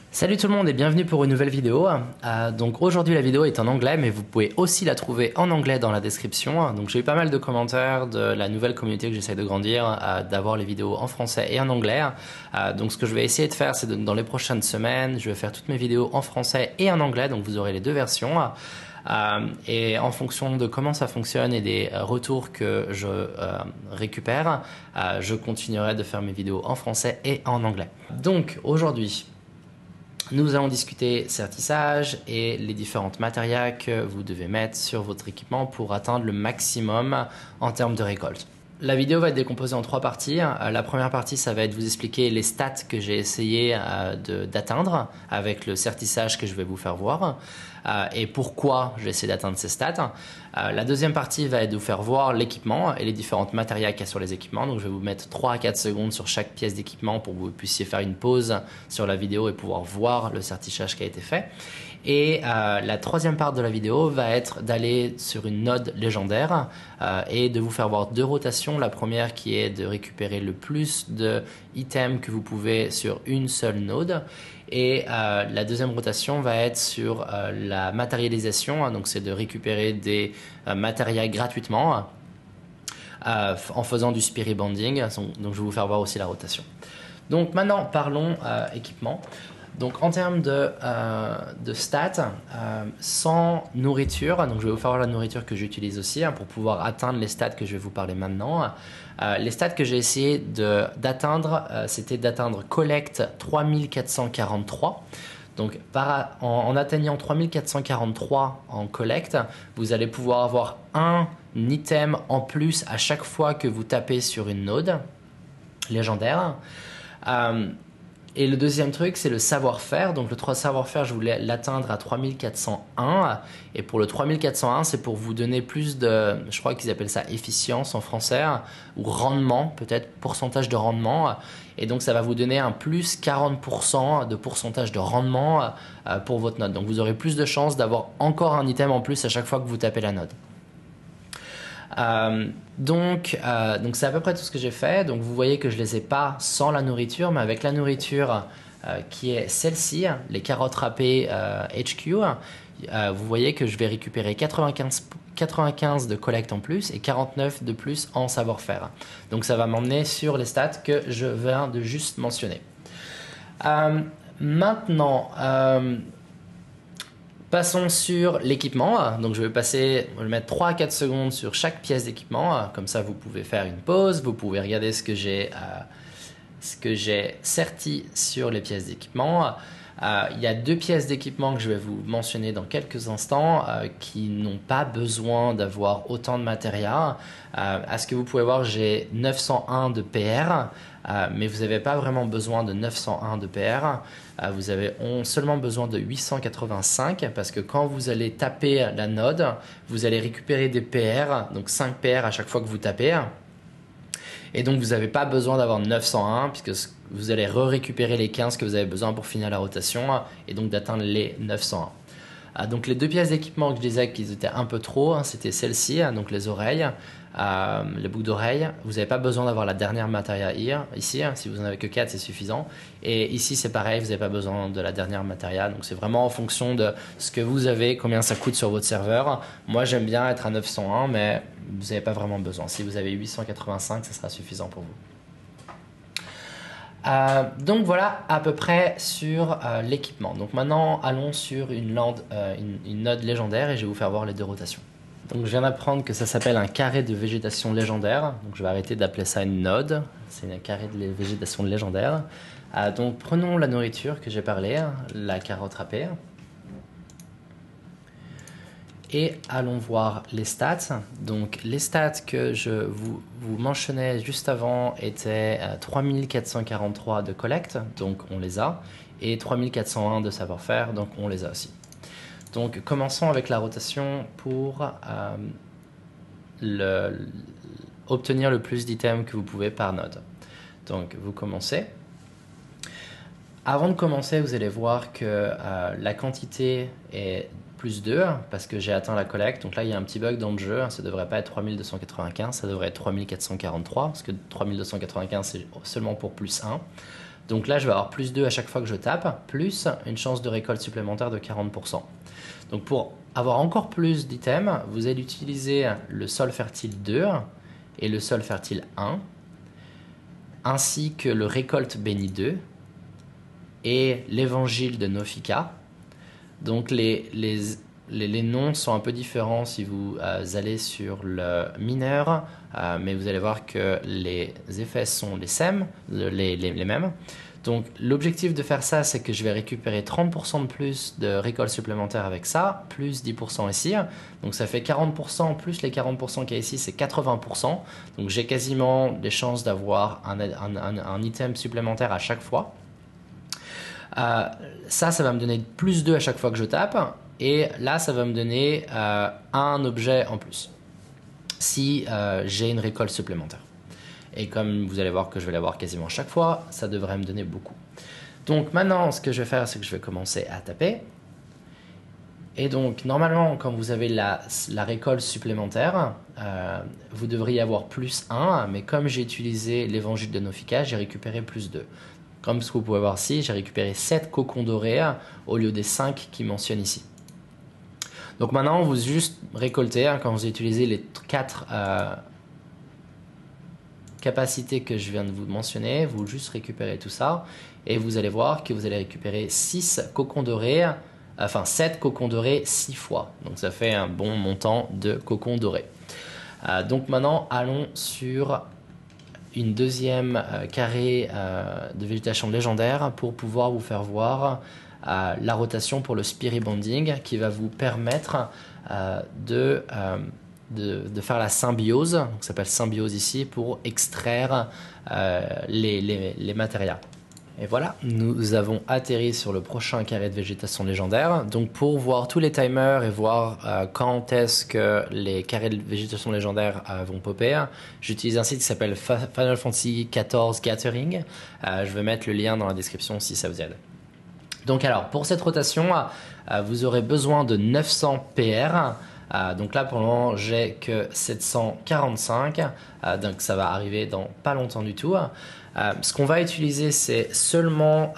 Salut tout le monde et bienvenue pour une nouvelle vidéo. Donc aujourd'hui la vidéo est en anglais mais vous pouvez aussi la trouver en anglais dans la description. Donc j'ai eu pas mal de commentaires de la nouvelle communauté que j'essaie de grandir, d'avoir les vidéos en français et en anglais. Donc ce que je vais essayer de faire c'est dans les prochaines semaines, je vais faire toutes mes vidéos en français et en anglais, donc vous aurez les deux versions. Et en fonction de comment ça fonctionne et des retours que je récupère, je continuerai de faire mes vidéos en français et en anglais. Donc aujourd'hui, nous allons discuter certissage et les différentes matérias que vous devez mettre sur votre équipement pour atteindre le maximum en termes de récolte. La vidéo va être décomposée en trois parties. La première partie, ça va être vous expliquer les stats que j'ai essayé d'atteindre avec le certissage que je vais vous faire voir et pourquoi j'ai essayé d'atteindre ces stats. La deuxième partie va être de vous faire voir l'équipement et les différentes matérias qu'il y a sur les équipements. Donc je vais vous mettre 3 à 4 secondes sur chaque pièce d'équipement pour que vous puissiez faire une pause sur la vidéo et pouvoir voir le certissage qui a été fait. Et la troisième part de la vidéo va être d'aller sur une node légendaire et de vous faire voir deux rotations. La première qui est de récupérer le plus de items que vous pouvez sur une seule node. Et la deuxième rotation va être sur la matérialisation, donc c'est de récupérer des matérias gratuitement en faisant du spirit banding. Donc je vais vous faire voir aussi la rotation. Donc maintenant parlons équipement. Donc en termes de stats, sans nourriture, donc je vais vous faire voir la nourriture que j'utilise aussi pour pouvoir atteindre les stats que je vais vous parler maintenant. Les stats que j'ai essayé d'atteindre, c'était d'atteindre Collect 3443. Donc en atteignant 3443 en Collect, vous allez pouvoir avoir un item en plus à chaque fois que vous tapez sur une node légendaire. Et le deuxième truc, c'est le savoir-faire. Donc le 3 savoir-faire, je voulais l'atteindre à 3401. Et pour le 3401, c'est pour vous donner plus de, je crois qu'ils appellent ça efficience en français, ou rendement, peut-être pourcentage de rendement. Et donc ça va vous donner un plus 40% de pourcentage de rendement pour votre node. Donc vous aurez plus de chances d'avoir encore un item en plus à chaque fois que vous tapez la node. Donc c'est à peu près tout ce que j'ai fait. Donc vous voyez que je les ai pas sans la nourriture, mais avec la nourriture qui est celle-ci, les carottes râpées HQ, vous voyez que je vais récupérer 95 de collecte en plus et 49 de plus en savoir-faire. Donc ça va m'emmener sur les stats que je viens de juste mentionner. Maintenant, passons sur l'équipement. Donc je vais mettre 3 à 4 secondes sur chaque pièce d'équipement. Comme ça, vous pouvez faire une pause. Vous pouvez regarder ce que j'ai certi sur les pièces d'équipement. Il y a deux pièces d'équipement que je vais vous mentionner dans quelques instants qui n'ont pas besoin d'avoir autant de matériel. À ce que vous pouvez voir, j'ai 901 de PR. Mais vous n'avez pas vraiment besoin de 901 de PR. Vous avez seulement besoin de 885 parce que quand vous allez taper la node, vous allez récupérer des PR, donc 5 PR à chaque fois que vous tapez. Et donc vous n'avez pas besoin d'avoir 901 puisque vous allez récupérer les 15 que vous avez besoin pour finir la rotation et donc d'atteindre les 901. Donc les deux pièces d'équipement que je disais qu'ils étaient un peu trop, c'était celle-ci, donc les oreilles, les boucles d'oreilles. Vous n'avez pas besoin d'avoir la dernière matérielle ici, si vous n'en avez que 4 c'est suffisant. Et ici c'est pareil, vous n'avez pas besoin de la dernière matérielle. Donc c'est vraiment en fonction de ce que vous avez, combien ça coûte sur votre serveur. Moi j'aime bien être à 901 mais vous n'avez pas vraiment besoin. Si vous avez 885 ça sera suffisant pour vous. Donc voilà à peu près sur l'équipement. Donc maintenant allons sur une node légendaire et je vais vous faire voir les deux rotations. Donc je viens d'apprendre que ça s'appelle un carré de végétation légendaire. Donc je vais arrêter d'appeler ça une node. C'est un carré de végétation légendaire. Donc prenons la nourriture que j'ai parlé, la carotte râpée. Et allons voir les stats. Donc les stats que je vous mentionnais juste avant étaient 3443 de collecte, donc on les a, et 3401 de savoir-faire, donc on les a aussi. Donc commençons avec la rotation pour obtenir le plus d'items que vous pouvez par node. Donc vous commencez. Avant de commencer, vous allez voir que la quantité est plus 2 parce que j'ai atteint la collecte. Donc là, il y a un petit bug dans le jeu. Ça ne devrait pas être 3295, ça devrait être 3443 parce que 3295, c'est seulement pour plus 1. Donc là, je vais avoir plus 2 à chaque fois que je tape, plus une chance de récolte supplémentaire de 40%. Donc pour avoir encore plus d'items, vous allez utiliser le sol fertile 2 et le sol fertile 1, ainsi que le récolte béni 2 et l'évangile de Nofika. Donc les noms sont un peu différents si vous allez sur le mineur, mais vous allez voir que les effets sont les mêmes. Donc l'objectif de faire ça, c'est que je vais récupérer 30% de plus de récolte supplémentaire avec ça, plus 10% ici. Donc ça fait 40%, plus les 40% qu'il y a ici, c'est 80%. Donc j'ai quasiment des chances d'avoir un item supplémentaire à chaque fois. Ça va me donner plus 2 à chaque fois que je tape. Et là, ça va me donner un objet en plus si j'ai une récolte supplémentaire. Et comme vous allez voir que je vais l'avoir quasiment chaque fois, ça devrait me donner beaucoup. Donc maintenant, ce que je vais faire, c'est que je vais commencer à taper. Et donc, normalement, quand vous avez la récolte supplémentaire, vous devriez avoir plus 1, mais comme j'ai utilisé l'évangile de Nofika, j'ai récupéré plus 2. Comme ce que vous pouvez voir ici, j'ai récupéré 7 cocons dorés au lieu des 5 qui mentionnent ici. Donc maintenant, vous juste récoltez, quand vous utilisez les 4 capacités que je viens de vous mentionner, vous juste récupérez tout ça et vous allez voir que vous allez récupérer 6 cocons dorés, enfin 7 cocons dorés 6 fois. Donc ça fait un bon montant de cocons dorés. Donc maintenant, allons sur une deuxième carré de végétation légendaire pour pouvoir vous faire voir la rotation pour le Spirit Bonding qui va vous permettre de faire la symbiose, donc ça s'appelle symbiose ici, pour extraire les matériaux. Et voilà, nous avons atterri sur le prochain carré de végétation légendaire. Donc pour voir tous les timers et voir quand est-ce que les carrés de végétation légendaire vont popper, j'utilise un site qui s'appelle Final Fantasy XIV Gathering. Je vais mettre le lien dans la description si ça vous aide. Donc alors, pour cette rotation, vous aurez besoin de 900 PR. Donc là, pour le moment, j'ai que 745. Donc ça va arriver dans pas longtemps du tout. Ce qu'on va utiliser, c'est seulement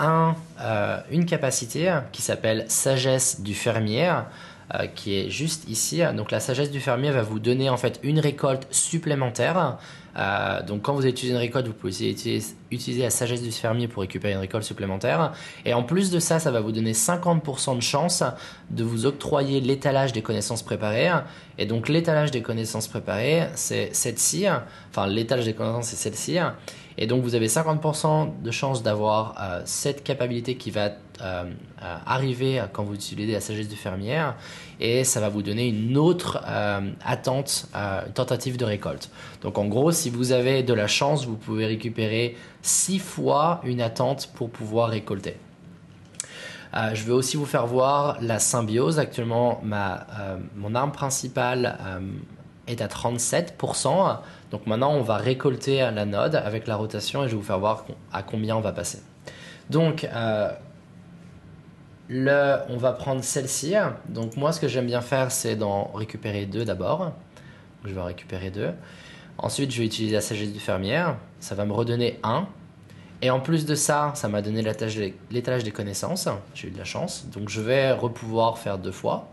une capacité qui s'appelle Sagesse du fermier, qui est juste ici. Donc la Sagesse du fermier va vous donner en fait une récolte supplémentaire. Donc quand vous utilisez une récolte, vous pouvez utiliser la Sagesse du fermier pour récupérer une récolte supplémentaire. Et en plus de ça, ça va vous donner 50% de chance de vous octroyer l'étalage des connaissances préparées. Et donc l'étalage des connaissances préparées, c'est celle-ci. Enfin, l'étalage des connaissances, c'est celle-ci. Et donc vous avez 50% de chance d'avoir cette capacité qui va arriver quand vous utilisez la Sagesse du fermier, et ça va vous donner une autre tentative de récolte. Donc en gros, si vous avez de la chance, vous pouvez récupérer 6 fois une attente pour pouvoir récolter. Je vais aussi vous faire voir la symbiose. Actuellement, mon arme principale est à 37%. Donc maintenant, on va récolter la node avec la rotation et je vais vous faire voir à combien on va passer. Donc, on va prendre celle-ci. Donc moi, ce que j'aime bien faire, c'est d'en récupérer 2 d'abord. Je vais en récupérer 2. Ensuite, je vais utiliser la sagesse du fermier. Ça va me redonner 1. Et en plus de ça, ça m'a donné l'étalage des connaissances. J'ai eu de la chance. Donc je vais pouvoir faire 2 fois.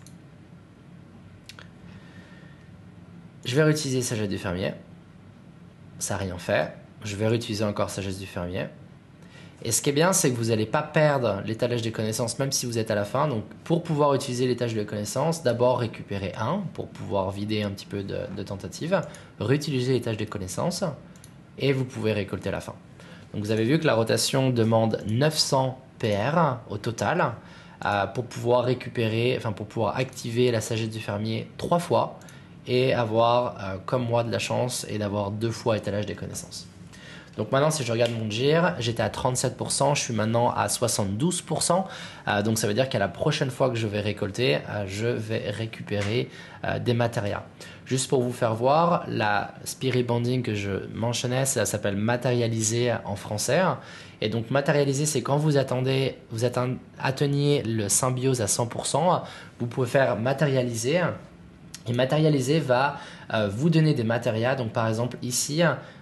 Je vais réutiliser sagesse du fermier. Ça n'a rien fait. Je vais réutiliser encore sagesse du fermier. Et ce qui est bien, c'est que vous n'allez pas perdre l'étalage des connaissances même si vous êtes à la fin. Donc pour pouvoir utiliser l'étalage des connaissances, d'abord récupérer 1 pour pouvoir vider un petit peu de tentatives. Réutiliser l'étalage des connaissances et vous pouvez récolter à la fin. Donc vous avez vu que la rotation demande 900 PR au total pour pouvoir pour pouvoir activer la sagesse du fermier 3 fois et avoir, comme moi, de la chance et d'avoir 2 fois étalage des connaissances. Donc maintenant, si je regarde mon GIR, j'étais à 37%, je suis maintenant à 72%. Donc ça veut dire qu'à la prochaine fois que je vais récolter, je vais récupérer des matériaux. Juste pour vous faire voir, la Spirit Bonding que je mentionnais, ça s'appelle matérialiser en français. Et donc matérialiser, c'est quand vous atteignez le symbiose à 100%, vous pouvez faire matérialiser. Et matérialiser va vous donner des matériaux. Donc par exemple ici,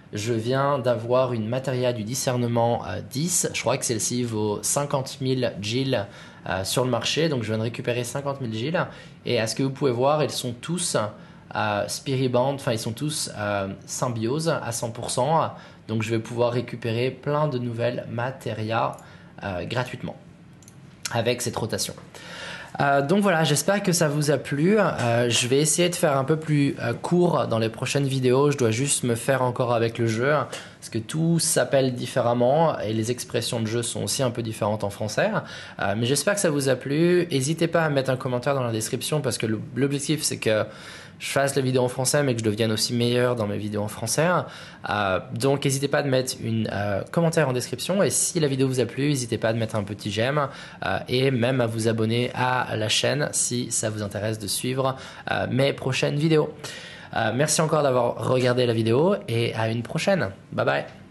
je viens d'avoir une Materia du discernement 10. Je crois que celle-ci vaut 50 000 Gil sur le marché. Donc je viens de récupérer 50 000 Gil. Et à ce que vous pouvez voir, ils sont tous Spiriband, enfin ils sont tous symbiose à 100%. Donc je vais pouvoir récupérer plein de nouvelles Materia gratuitement avec cette rotation. Donc voilà, j'espère que ça vous a plu. Je vais essayer de faire un peu plus court dans les prochaines vidéos. Je dois juste me faire encore avec le jeu parce que tout s'appelle différemment et les expressions de jeu sont aussi un peu différentes en français. Mais j'espère que ça vous a plu. N'hésitez pas à mettre un commentaire dans la description parce que l'objectif c'est que je fasse les vidéos en français mais que je devienne aussi meilleur dans mes vidéos en français. Donc n'hésitez pas à mettre un commentaire en description et si la vidéo vous a plu, n'hésitez pas à mettre un petit j'aime et même à vous abonner à la chaîne si ça vous intéresse de suivre mes prochaines vidéos. Merci encore d'avoir regardé la vidéo et à une prochaine. Bye bye.